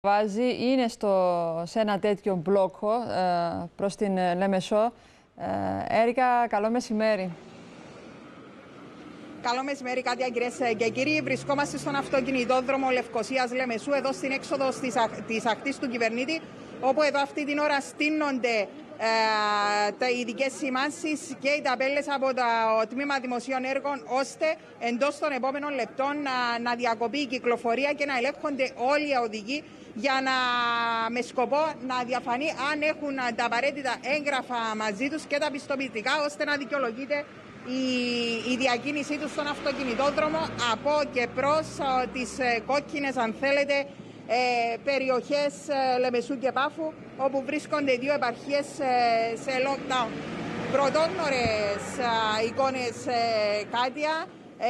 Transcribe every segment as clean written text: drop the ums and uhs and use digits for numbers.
Βάζει είναι σε ένα τέτοιο μπλόκο προς την Λέμεσό. Έρικα, καλό μεσημέρι. Καλό μεσημέρι, Κάτια, κυρίες και κύριοι. Βρισκόμαστε στον αυτοκινητόδρομο Λευκωσίας Λεμεσού, εδώ στην έξοδο της ακτής του κυβερνήτη, όπου εδώ αυτή την ώρα στείνονται τα ειδικές σημάνσεις και οι ταμπέλες από το Τμήμα Δημοσίων Έργων, ώστε εντός των επόμενων λεπτών να διακοπεί η κυκλοφορία και να ελέγχονται όλοι οι οδηγοί, με σκοπό να διαφανεί αν έχουν τα απαραίτητα έγγραφα μαζί τους και τα πιστοποιητικά, ώστε να δικαιολογείται η διακίνησή τους στον αυτοκινητόδρομο από και προς τις κόκκινες, αν θέλετε, περιοχές Λεμεσού και Πάφου, όπου βρίσκονται οι δύο επαρχίες σε lockdown. Πρωτόγνωρες εικόνες, Κάτια.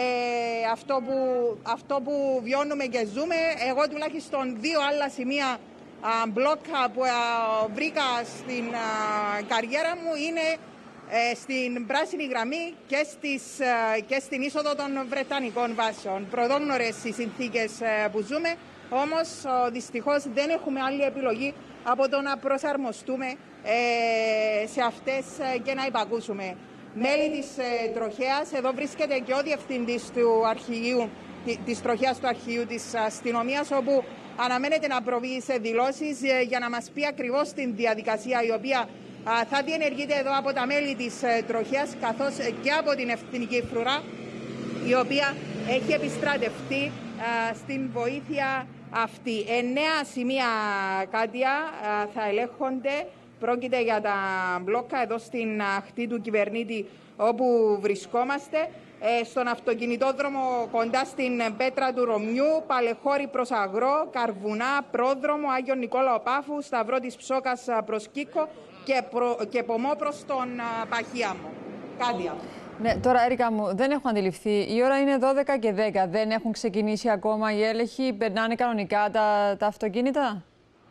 Αυτό που βιώνουμε και ζούμε, εγώ τουλάχιστον δύο άλλα σημεία μπλόκα που βρήκα στην καριέρα μου είναι στην πράσινη γραμμή και στην είσοδο των Βρετανικών βάσεων. Πρωτόγνωρες οι συνθήκες που ζούμε, όμως δυστυχώς δεν έχουμε άλλη επιλογή από το να προσαρμοστούμε σε αυτές και να υπακούσουμε. Μέλη της τροχέας, εδώ βρίσκεται και ο διευθυντής της τροχέας του αρχηγείου της αστυνομίας, όπου αναμένεται να προβεί σε δηλώσεις για να μας πει ακριβώς την διαδικασία η οποία θα διενεργείται εδώ από τα μέλη της τροχέας, καθώς και από την Εθνική Φρουρά, η οποία έχει επιστρατευτεί στην βοήθεια αυτή. 9 σημεία, Κάτια, θα ελέγχονται. Πρόκειται για τα μπλόκα εδώ στην ακτή του κυβερνήτη όπου βρισκόμαστε. Στον αυτοκινητόδρομο κοντά στην Πέτρα του Ρωμιού, Παλεχώρη προς Αγρό, Καρβουνά, Πρόδρομο, Άγιο Νικόλαο Πάφου, Σταυρό της Ψόκας προς Κίκο και Πομό προς τον Παχίαμο. Κάτια. Ναι, τώρα, Έρικα μου, δεν έχω αντιληφθεί. Η ώρα είναι 12 και 10. Δεν έχουν ξεκινήσει ακόμα οι έλεγχοι. Περνάνε κανονικά τα αυτοκίνητα.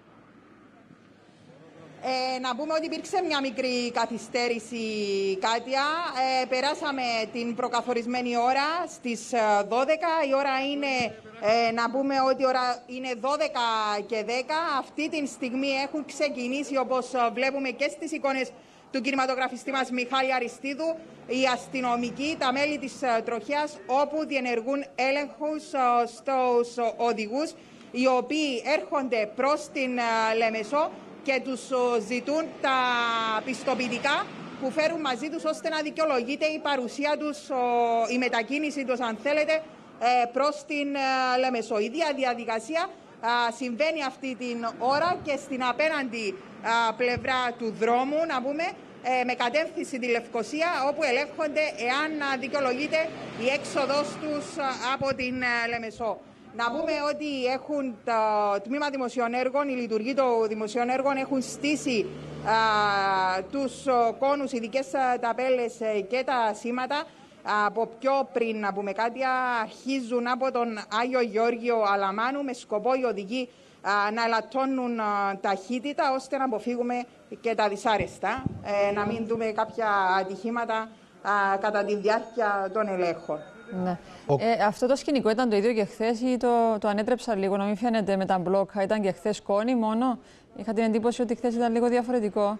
Να πούμε ότι υπήρξε μια μικρή καθυστέρηση, Κάτια. Περάσαμε την προκαθορισμένη ώρα στις 12. Η ώρα είναι, να πούμε ότι η ώρα είναι 12 και 10. Αυτή τη στιγμή έχουν ξεκινήσει, όπως βλέπουμε και στις εικόνες του κινηματογραφιστή μας Μιχάλη Αριστίδου, οι αστυνομικοί, τα μέλη της τροχέας, όπου διενεργούν έλεγχους στους οδηγούς, οι οποίοι έρχονται προς την Λεμεσό και τους ζητούν τα πιστοποιητικά που φέρουν μαζί τους, ώστε να δικαιολογείται η παρουσία τους, η μετακίνηση τους, αν θέλετε, προς την Λεμεσό. Η διαδικασία συμβαίνει αυτή την ώρα και στην απέναντι πλευρά του δρόμου, να πούμε, με κατεύθυνση τη Λευκωσία, όπου ελέγχονται εάν δικαιολογείται η έξοδος τους από την Λεμεσό. Να πούμε ότι έχουν το Τμήμα Δημοσίων Έργων, οι λειτουργοί των Δημοσίων Έργων έχουν στήσει τους κόνους, ειδικές ταπέλες και τα σήματα. Από πιο πριν, να πούμε κάτι, αρχίζουν από τον Άγιο Γεώργιο Αλαμάνου, με σκοπό οι οδηγοί να ελαττώνουν ταχύτητα, ώστε να αποφύγουμε και τα δυσάρεστα, να μην δούμε κάποια ατυχήματα κατά τη διάρκεια των ελέγχων. Ναι. Αυτό το σκηνικό ήταν το ίδιο και χθες ή το ανέτρεψα λίγο, να μην φαίνεται με τα μπλόκα? Ήταν και χθες σκόνη μόνο? Είχα την εντύπωση ότι χθες ήταν λίγο διαφορετικό.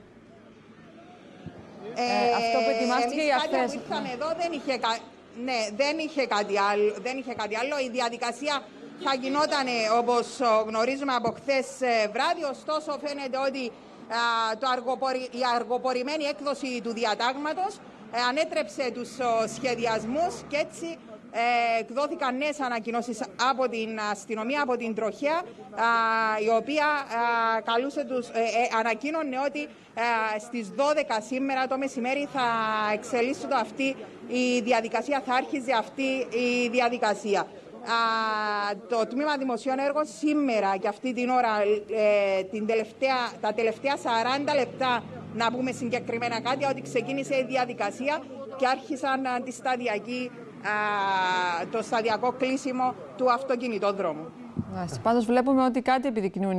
Αυτό που ετοιμάστηκε για χθες. Που ήρθαμε εδώ δεν είχε κάτι άλλο. Η διαδικασία θα γινόταν όπως γνωρίζουμε από χθες βράδυ, ωστόσο φαίνεται ότι η αργοπορημένη έκδοση του διατάγματος ανέτρεψε τους σχεδιασμούς και έτσι εκδόθηκαν νέες ανακοινώσεις από την αστυνομία, από την τροχέα, η οποία ανακοίνωνε ότι στις 12 σήμερα το μεσημέρι θα εξελίσσεται αυτή η διαδικασία, θα άρχιζε αυτή η διαδικασία. Το Τμήμα Δημοσίων Έργων σήμερα και αυτή την ώρα, τα τελευταία 40 λεπτά, να πούμε συγκεκριμένα κάτι, ότι ξεκίνησε η διαδικασία και άρχισαν το σταδιακό κλείσιμο του αυτοκινητόδρομου. Πάντως βλέπουμε ότι κάτι επιδεικνύουν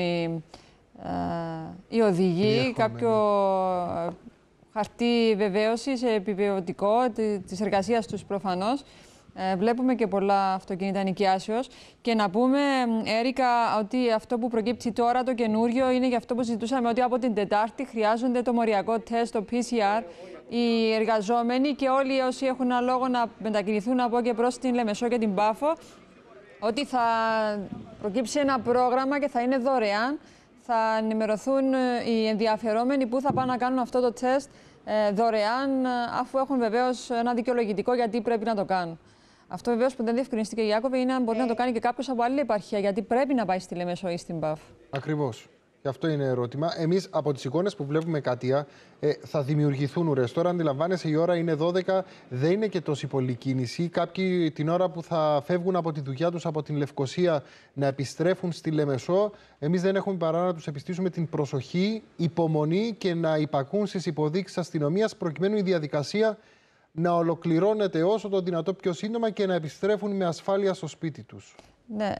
οι οδηγοί, κάποιο χαρτί βεβαίωσης επιβεβαιωτικό της εργασίας τους προφανώς. Βλέπουμε και πολλά αυτοκίνητα ενοικιάσεως. Και να πούμε, Έρικα, ότι αυτό που προκύπτει τώρα το καινούριο είναι για αυτό που συζητούσαμε, ότι από την Τετάρτη χρειάζονται το μοριακό τεστ, το PCR, οι εργαζόμενοι και όλοι όσοι έχουν ένα λόγο να μετακινηθούν από και προς την Λεμεσό και την Πάφο, ότι θα προκύψει ένα πρόγραμμα και θα είναι δωρεάν. Θα ενημερωθούν οι ενδιαφερόμενοι που θα πάνε να κάνουν αυτό το τεστ δωρεάν, αφού έχουν βεβαίως ένα δικαιολογητικό γιατί πρέπει να το κάνουν. Αυτό βεβαίως που δεν διευκρινίστηκε, Ιάκωβε, είναι αν μπορεί να το κάνει και κάποιος από άλλη επαρχία, γιατί πρέπει να πάει στη Λεμεσό ή στην Πάφο. Ακριβώς. Και αυτό είναι ερώτημα. Εμείς από τις εικόνες που βλέπουμε, Κάτια, θα δημιουργηθούν ουρές. Τώρα αντιλαμβάνεσαι, η ώρα είναι 12, δεν είναι και τόση πολλή κίνηση. Κάποιοι την ώρα που θα φεύγουν από τη δουλειά τους από την Λευκοσία να επιστρέφουν στη Λεμεσό, εμείς δεν έχουμε παρά να τους επιστήσουμε την προσοχή, υπομονή και να υπακούν στις υποδείξεις αστυνομίας προκειμένου η διαδικασία να ολοκληρώνεται όσο το δυνατό πιο σύντομα και να επιστρέφουν με ασφάλεια στο σπίτι τους. Ναι.